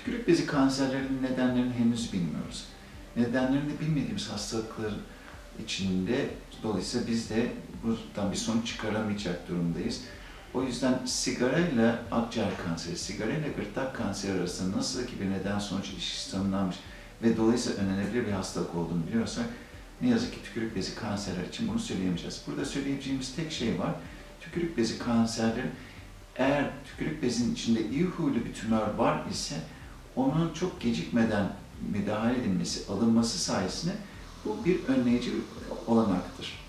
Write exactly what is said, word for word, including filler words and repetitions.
Tükürük bezi kanserlerinin nedenlerini henüz bilmiyoruz. Nedenlerini bilmediğimiz hastalıkların içinde, dolayısıyla biz de buradan bir sonuç çıkaramayacak durumdayız. O yüzden sigara ile akciğer kanseri, sigara ile gırtlak kanseri arasında nasıl ki bir neden-sonuç ilişkisi tanımlanmış ve dolayısıyla önlenebilir bir hastalık olduğunu biliyorsak, ne yazık ki tükürük bezi kanserler için bunu söyleyemeyeceğiz. Burada söyleyeceğimiz tek şey var, tükürük bezi kanserleri, eğer tükürük bezinin içinde iyi huylu bir tümör var ise, onun çok gecikmeden müdahale edilmesi, alınması sayesinde bu bir önleyici olanaktır.